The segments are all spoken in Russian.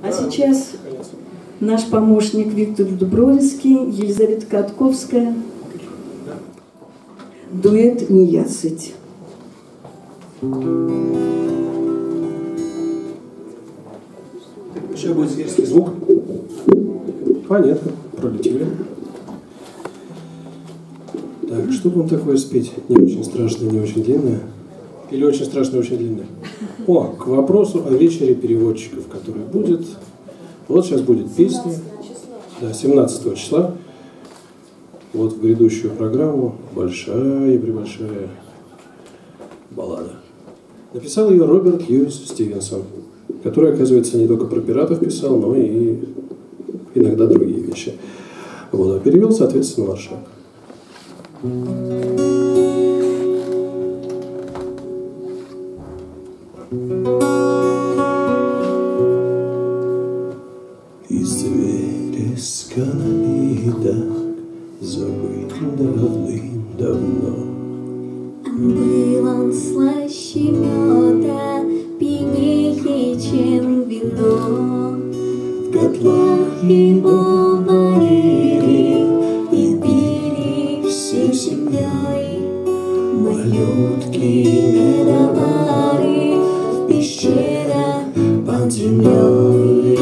А сейчас наш помощник Виктор Дубровицкий, Елизавета Катковская. Дуэт «Неясыть». Сейчас будет зверский звук. Понятно, пролетели. Так, что вам такое спеть? Не очень страшное, не очень длинное? Или очень страшное, очень длинное? О, к вопросу о вечере переводчиков, который будет. Вот сейчас будет песня. Да, 17 числа. Вот в грядущую программу большая-пребольшая баллада. Написал ее Роберт Льюис Стивенсон, который, оказывается, не только про пиратов писал, но и иногда другие вещи. Вот, а перевел, соответственно, Маршак. Из вереска напиток забыт давным-давно. Был он слаще меда, пьянее, чем вино. В котлах его варили и пили всей семьей. Малютки медовары в пещерах под землей.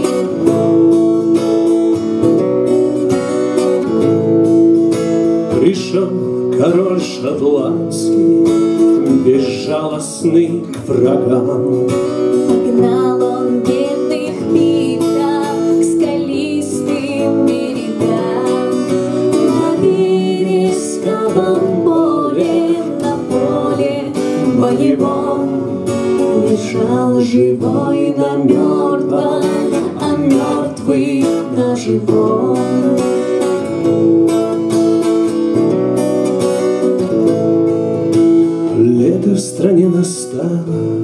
Пришел король шотландский, безжалостный к врагам. Погнал он бедных пиков к скалистым берегам. На вересковом поле, на поле боевом лежал живой на мертвом, а мертвый на живом. Лето в стране настало,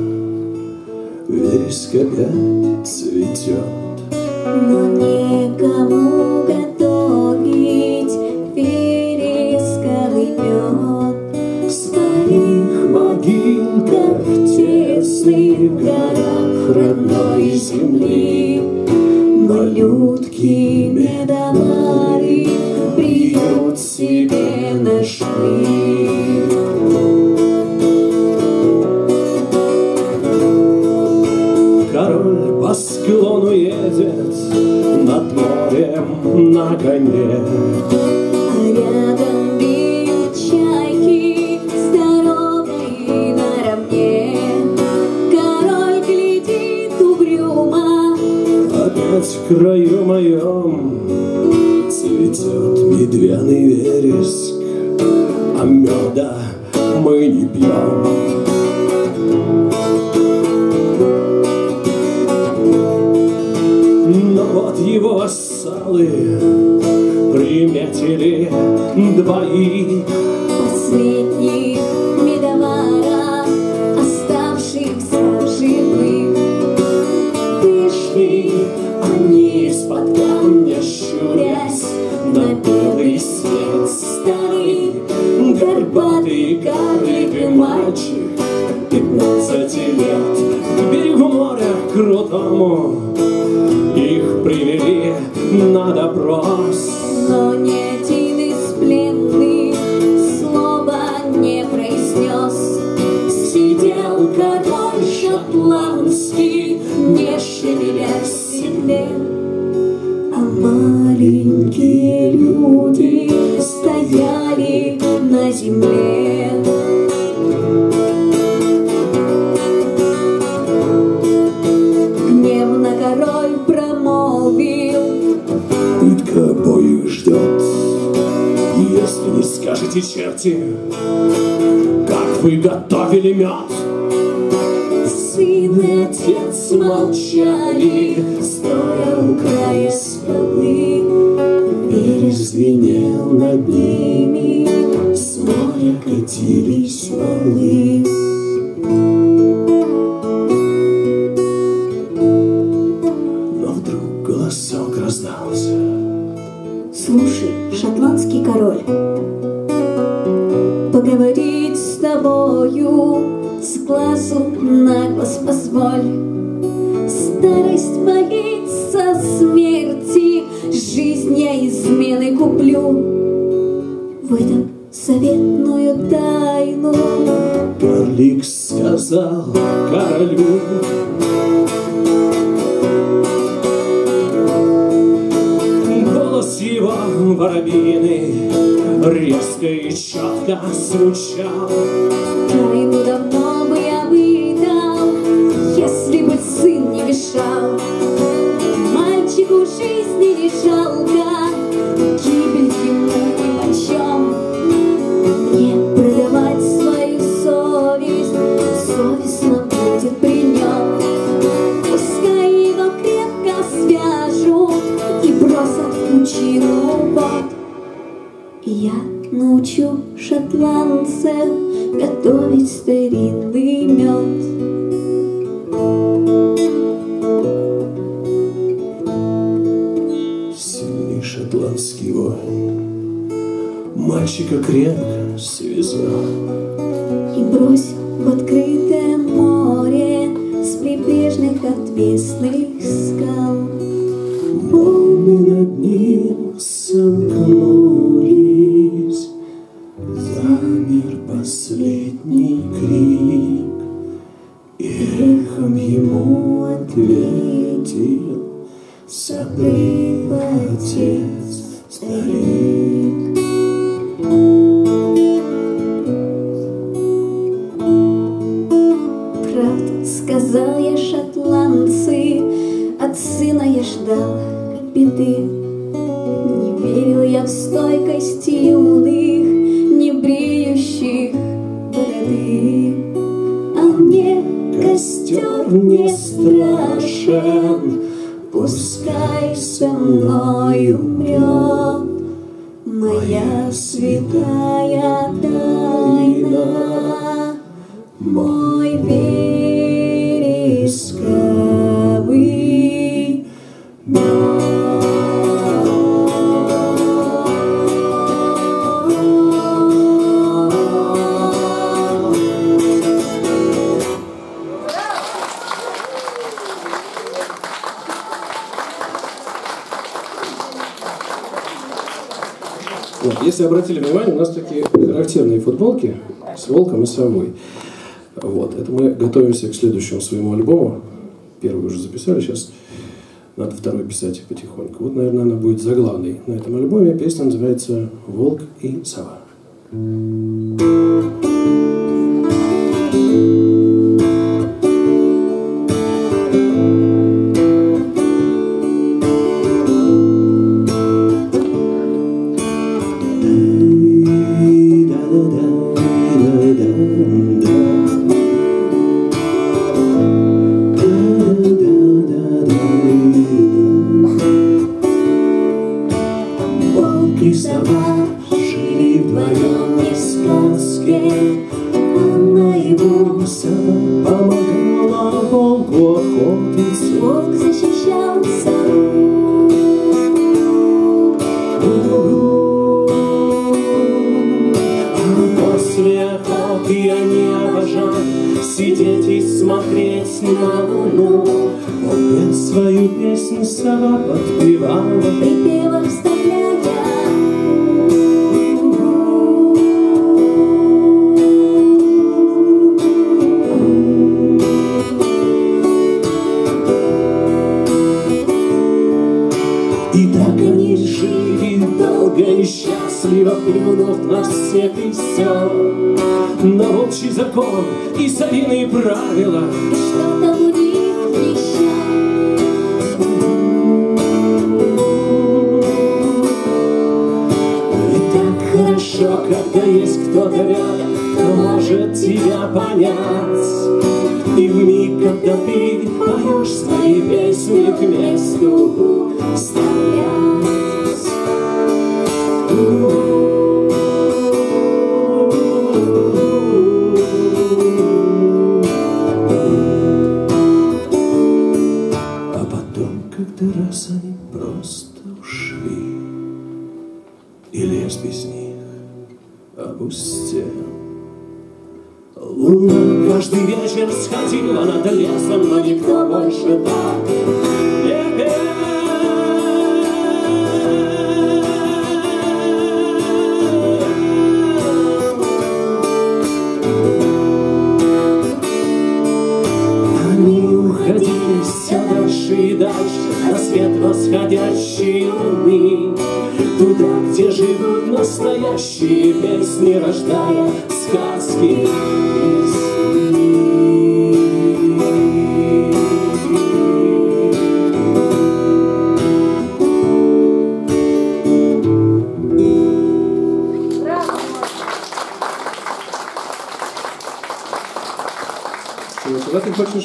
вереск опять цветет. Но некому готовить вересковый мед. В своих могилках тесных горах родной земли малютки медовары приют себе нашли. Король по склону едет над морем на коне. А рядом бьют чайки с дорогой наравне. Король глядит угрюмо. Опять в краю моем цветет медвяный вереск, а меда мы не пьем. Но вот его вассалы приметили двоих Последних медоваров, оставшихся живых. пришли они из-под камня, щурясь на белый свет. Старый горбатый карлик и мальчик 15 лет к берегу моря крутому их привели на допрос. Но ни один из пленных слова не произнес. Сидел король шотландский, не шевелясь в седле, А маленькие люди стояли на земле. Гневно король промолвил: пытка обоих ждет. Если не скажете, черти, как вы готовили мед. сын и отец молчали, стоя у края скалы. Вереск звенел над ними, с моря катились валы. Но вдруг голосок раздался: Слушай, шотландский король, поговорить с тобою с глазу на глаз позволь. С Старость боится смерти, жизнь я измены куплю. В этом заветную тайну Карлик сказал королю. Голос его воробьиный резко и четко звучал. тайну давно бы я выдал, если бы сын не мешал. Мальчику жизни не жалко, гибель ему нипочем. Мне продавать свою совесть совестно будет при нем. Пускай его крепко свяжут и бросят в пучину вод. И я научу шотландцев готовить старинный мед. Сильный шотландский воин мальчика крепко связал И бросил в открытое море с прибрежных отвесных скал. волны над ним сомкнулись, замер последний крик, и эхом ему ответил с обрыва отец старик. Правда, сказал я, шотландцы, от сына я ждал беды. Не верил я в стойкость юных, не бреющих бороды. А мне костер не страшен, пускай со мной умрет моя святая тайна, мой вересковый мед. Вот, если обратили внимание, у нас такие характерные футболки с волком и совой. Вот, это мы готовимся к следующему своему альбому. Первый уже записали, сейчас надо второй писать потихоньку. Вот, наверное, она будет заглавной на этом альбоме. Песня называется «Волк и сова». Волк и сова жили вдвоем не сказке, а наяву сова помогала волку охотиться. Волк защищал сову. А после охоты они обожали сидеть и смотреть на луну. Он пел свою песню, сова подпевала. Припевом вставляя И так они жили долго и счастливо, плюнув на всех и все, на волчий закон и совиные правила. и что-то у них еще. И так хорошо, когда есть кто-то рядом, кто может тебя понять. И в миг, когда ты поешь свои песни, к месту стоять. А потом, когда раз они просто ушли, и лес без них опустел, Луна каждый вечер сходила над лесом, но никто больше так не пел. Они уходили все дальше и дальше на свет восходящей луны, туда, где живут настоящие песни, рождая сказки. Куда ты хочешь?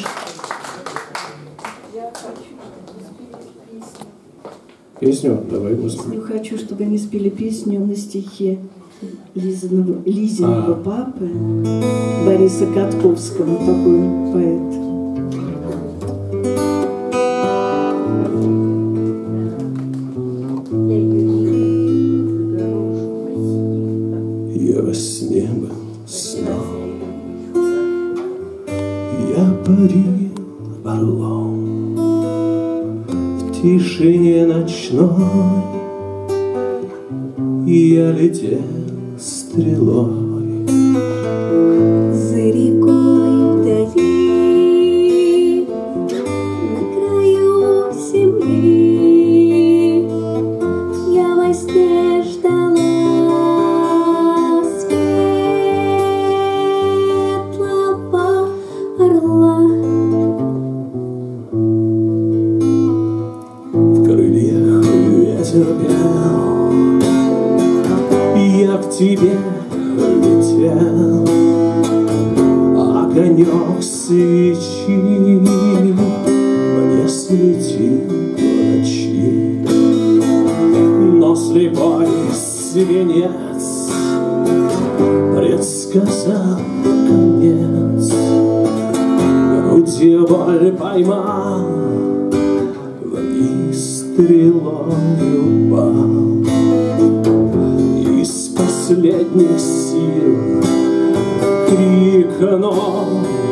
Я хочу спеть песню. Песню? Давай, Господи. Я хочу, чтобы они спели песню на стихи Лизиного папы Бориса Катковского, такой поэт. Я во сне был сном, я парил орлом в тишине ночной, я летел стрелой. За рекой вдали, на краю земли, я во сне ждала светлого орла. В крыльях ветер пел, я к тебе летел, огонек свечи мне светил в ночи, но слепой свинец предсказал конец. Грудью боль поймал, вниз стрелой упал. Из последних сил крикнул